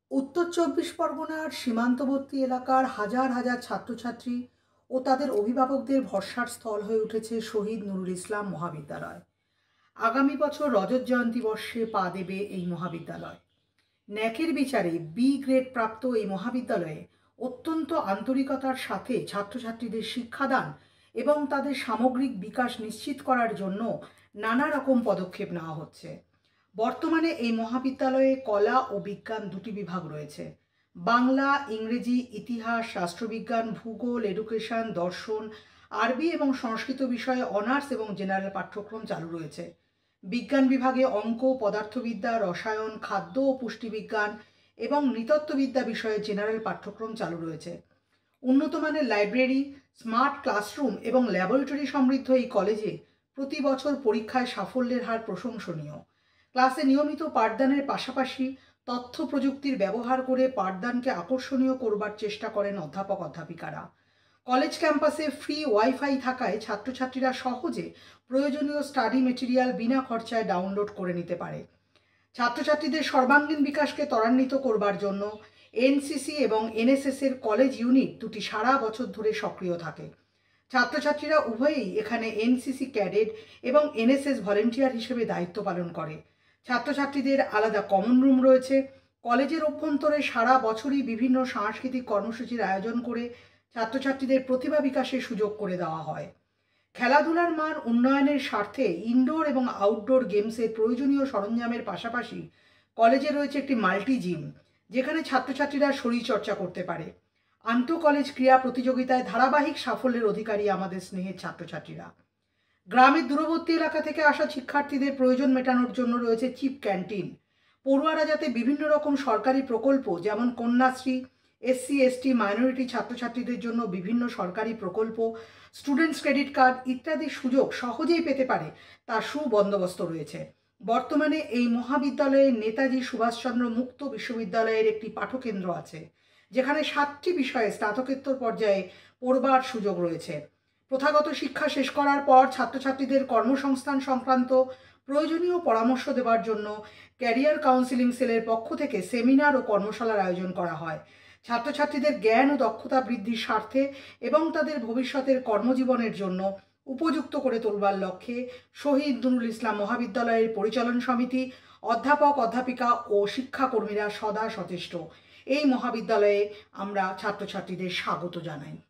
উত্তর চব্বিশ পরগনার সীমান্তবর্তী এলাকার হাজার হাজার ছাত্রছাত্রী ও তাদের অভিভাবকদের ভরসার স্থল হয়ে উঠেছে শহীদ নুরুল ইসলাম মহাবিদ্যালয়। আগামী বছর রজত জয়ন্তী বর্ষে পা দেবে এই মহাবিদ্যালয়। ন্যাকের বিচারে বি গ্রেড প্রাপ্ত এই মহাবিদ্যালয়ে অত্যন্ত আন্তরিকতার সাথে ছাত্রছাত্রীদের শিক্ষাদান এবং তাদের সামগ্রিক বিকাশ নিশ্চিত করার জন্য নানা রকম পদক্ষেপ নেওয়া হচ্ছে। বর্তমানে এই মহাবিদ্যালয়ে কলা ও বিজ্ঞান দুটি বিভাগ রয়েছে। বাংলা, ইংরেজি, ইতিহাস, রাষ্ট্রবিজ্ঞান, ভূগোল, এডুকেশন, দর্শন, আরবি এবং সংস্কৃত বিষয়ে অনার্স এবং জেনারেল পাঠ্যক্রম চালু রয়েছে। বিজ্ঞান বিভাগে অঙ্ক, পদার্থবিদ্যা, রসায়ন, খাদ্য ও পুষ্টিবিজ্ঞান এবং নৃতত্ত্ববিদ্যা বিষয়ে জেনারেল পাঠ্যক্রম চালু রয়েছে। উন্নত মানের লাইব্রেরি, স্মার্ট ক্লাসরুম এবং ল্যাবরেটরি সমৃদ্ধ এই কলেজে প্রতি বছর পরীক্ষায় সাফল্যের হার প্রশংসনীয়। ক্লাসে নিয়মিত পাঠদানের পাশাপাশি তথ্য প্রযুক্তির ব্যবহার করে পাঠদানকে আকর্ষণীয় করবার চেষ্টা করেন অধ্যাপক অধ্যাপিকারা। কলেজ ক্যাম্পাসে ফ্রি ওয়াইফাই থাকায় ছাত্রছাত্রীরা সহজে প্রয়োজনীয় স্টাডি মেটেরিয়াল বিনা খরচায় ডাউনলোড করে নিতে পারে। ছাত্রছাত্রীদের সর্বাঙ্গীন বিকাশকে ত্বরান্বিত করবার জন্য এনসিসি এবং এনএসএস এর কলেজ ইউনিট দুটি সারা বছর ধরে সক্রিয় থাকে। ছাত্রছাত্রীরা উভয়েই এখানে এনসিসি ক্যাডেট এবং এনএসএস ভলেন্টিয়ার হিসেবে দায়িত্ব পালন করে। ছাত্রছাত্রীদের আলাদা কমন রুম রয়েছে। কলেজের অভ্যন্তরে সারা বছরই বিভিন্ন সাংস্কৃতিক কর্মসূচির আয়োজন করে ছাত্রছাত্রীদের প্রতিভা বিকাশের সুযোগ করে দেওয়া হয়। খেলাধুলার মান উন্নয়নের স্বার্থে ইনডোর এবং আউটডোর গেমসের প্রয়োজনীয় সরঞ্জামের পাশাপাশি কলেজে রয়েছে একটি মাল্টি জিম, যেখানে ছাত্রছাত্রীরা শরীরচর্চা করতে পারে। আন্তঃ কলেজ ক্রীড়া প্রতিযোগিতায় ধারাবাহিক সাফল্যের অধিকারী আমাদের স্নেহের ছাত্রছাত্রীরা। গ্রামের দূরবর্তী এলাকা থেকে আসা শিক্ষার্থীদের প্রয়োজন মেটানোর জন্য রয়েছে চিপ ক্যান্টিন। পড়ুয়ারা যাতে বিভিন্ন রকম সরকারি প্রকল্প যেমন কন্যাশ্রী, এসসি এসটি মাইনরিটি ছাত্রছাত্রীদের জন্য বিভিন্ন সরকারি প্রকল্প, স্টুডেন্টস ক্রেডিট কার্ড ইত্যাদি সুযোগ সহজেই পেতে পারে তার সুবন্দোবস্ত রয়েছে। বর্তমানে এই মহাবিদ্যালয়ে নেতাজি সুভাষচন্দ্র মুক্ত বিশ্ববিদ্যালয়ের একটি পাঠকেন্দ্র আছে, যেখানে 7টি বিষয়ে স্নাতকোত্তর পর্যায়ে পড়বার সুযোগ রয়েছে। প্রথাগত শিক্ষা শেষ করার পর ছাত্রছাত্রীদের কর্মসংস্থান সংক্রান্ত প্রয়োজনীয় পরামর্শ দেওয়ার জন্য ক্যারিয়ার কাউন্সিলিং সেলের পক্ষ থেকে সেমিনার ও কর্মশালার আয়োজন করা হয়। ছাত্রছাত্রীদের জ্ঞান ও দক্ষতা বৃদ্ধির স্বার্থে এবং তাদের ভবিষ্যতের কর্মজীবনের জন্য উপযুক্ত করে তোলবার লক্ষ্যে শহীদ নুরুল ইসলাম মহাবিদ্যালয়ের পরিচালন সমিতি, অধ্যাপক অধ্যাপিকা ও শিক্ষাকর্মীরা সদা সচেষ্ট। এই মহাবিদ্যালয়ে আমরা ছাত্রছাত্রীদের স্বাগত জানাই।